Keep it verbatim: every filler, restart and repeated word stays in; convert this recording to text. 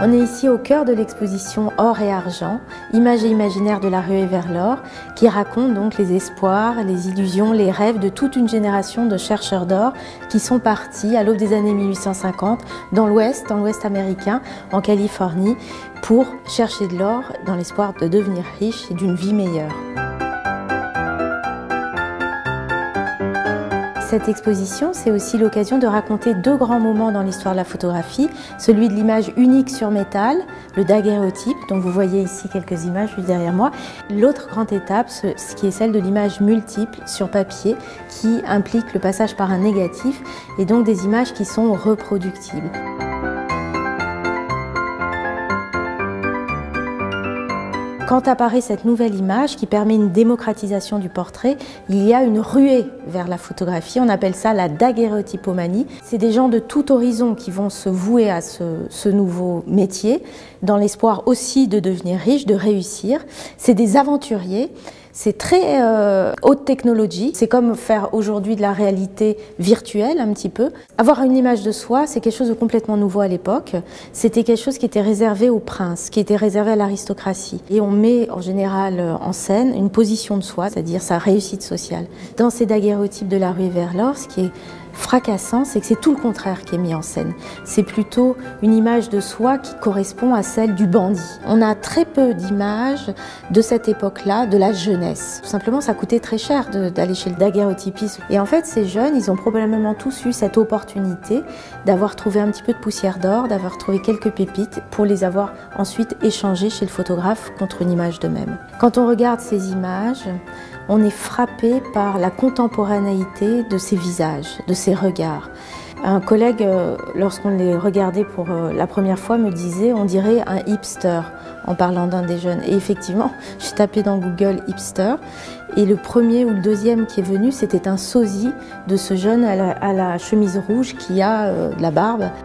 On est ici au cœur de l'exposition Or et Argent, images et imaginaires de la ruée vers l'or, qui raconte donc les espoirs, les illusions, les rêves de toute une génération de chercheurs d'or qui sont partis à l'aube des années mille huit cent cinquante dans l'Ouest, dans l'Ouest américain, en Californie, pour chercher de l'or dans l'espoir de devenir riches et d'une vie meilleure. Cette exposition, c'est aussi l'occasion de raconter deux grands moments dans l'histoire de la photographie, celui de l'image unique sur métal, le daguerréotype, dont vous voyez ici quelques images juste derrière moi. L'autre grande étape, ce qui est celle de l'image multiple sur papier, qui implique le passage par un négatif et donc des images qui sont reproductibles. Quand apparaît cette nouvelle image qui permet une démocratisation du portrait, il y a une ruée vers la photographie, on appelle ça la daguerréotypomanie. C'est des gens de tout horizon qui vont se vouer à ce, ce nouveau métier, dans l'espoir aussi de devenir riches, de réussir. C'est des aventuriers. C'est très euh, haute technologie, c'est comme faire aujourd'hui de la réalité virtuelle un petit peu. Avoir une image de soi, c'est quelque chose de complètement nouveau à l'époque. C'était quelque chose qui était réservé aux princes, qui était réservé à l'aristocratie. Et on met en général en scène une position de soi, c'est-à-dire sa réussite sociale. Dans ces daguerréotypes de la ruée vers l'or, ce qui est fracassant, c'est que c'est tout le contraire qui est mis en scène. C'est plutôt une image de soi qui correspond à celle du bandit. On a très peu d'images de cette époque-là, de la jeunesse. Tout simplement, ça coûtait très cher d'aller chez le daguerréotypiste. Et en fait, ces jeunes, ils ont probablement tous eu cette opportunité d'avoir trouvé un petit peu de poussière d'or, d'avoir trouvé quelques pépites pour les avoir ensuite échangées chez le photographe contre une image d'eux-mêmes. Quand on regarde ces images, on est frappé par la contemporanéité de ces visages, de ces regards. Un collègue, lorsqu'on les regardait pour la première fois, me disait on dirait un hipster en parlant d'un des jeunes. Et effectivement, j'ai tapé dans Google hipster et le premier ou le deuxième qui est venu, c'était un sosie de ce jeune à la, à la chemise rouge qui a euh, de la barbe